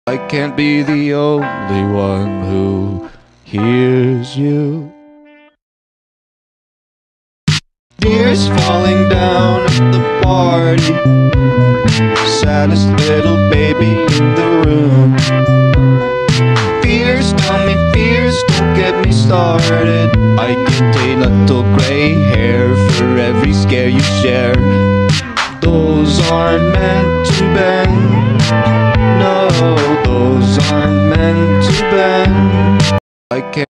I can't be the only one who hears you. Tears falling down at the party, saddest little baby in the room. Fears, tell me fears, don't get me started. I get a little gray hair for every scare you share. Those aren't meant to bend. No, those aren't meant to bend. I can't